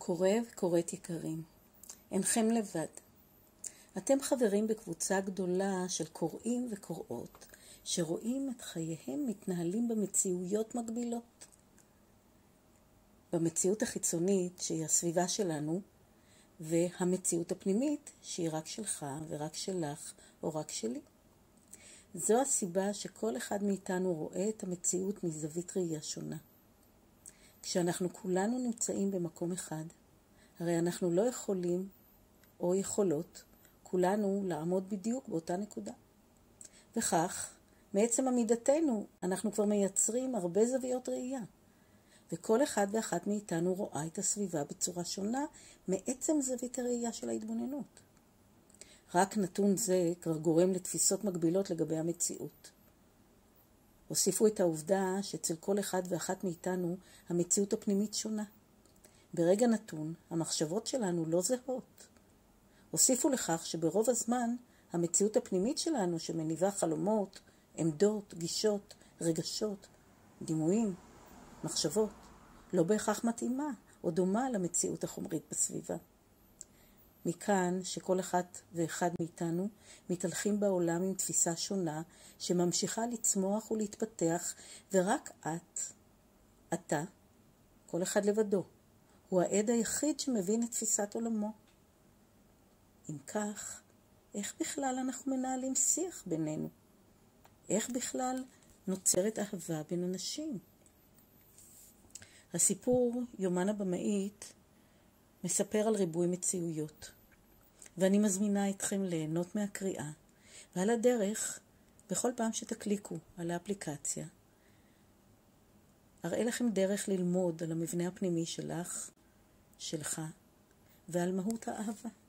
קורא וקוראת יקרים, אינכם לבד. אתם חברים בקבוצה גדולה של קוראים וקוראות, שרואים את חייהם מתנהלים במציאויות מקבילות. במציאות החיצונית שהיא הסביבה שלנו, והמציאות הפנימית שהיא רק שלך ורק שלך או רק שלי. זו הסיבה שכל אחד מאיתנו רואה את המציאות מזווית ראייה שונה. כשאנחנו כולנו נמצאים במקום אחד, הרי אנחנו לא יכולים או יכולות כולנו לעמוד בדיוק באותה נקודה. וכך, מעצם עמידתנו, אנחנו כבר מייצרים הרבה זוויות ראייה. וכל אחד ואחת מאיתנו רואה את הסביבה בצורה שונה מעצם זווית הראייה של ההתבוננות. רק נתון זה כבר גורם לתפיסות מקבילות לגבי המציאות. הוסיפו את העובדה שאצל כל אחד ואחת מאיתנו המציאות הפנימית שונה. ברגע נתון, המחשבות שלנו לא זהות. הוסיפו לכך שברוב הזמן המציאות הפנימית שלנו שמניבה חלומות, עמדות, גישות, רגשות, דימויים, מחשבות, לא בהכרח מתאימה או דומה למציאות החומרית בסביבה. מכאן שכל אחת ואחד מאיתנו מתהלכים בעולם עם תפיסה שונה שממשיכה לצמוח ולהתפתח, ורק אתה, כל אחד לבדו, הוא העד היחיד שמבין את תפיסת עולמו. אם כך, איך בכלל אנחנו מנהלים שיח בינינו? איך בכלל נוצרת אהבה בין אנשים? הסיפור יומן הבמאית מספר על ריבוי מציאויות, ואני מזמינה אתכם ליהנות מהקריאה, ועל הדרך, בכל פעם שתקליקו על האפליקציה, אראה לכם דרך ללמוד על המבנה הפנימי שלך, שלך, ועל מהות האהבה.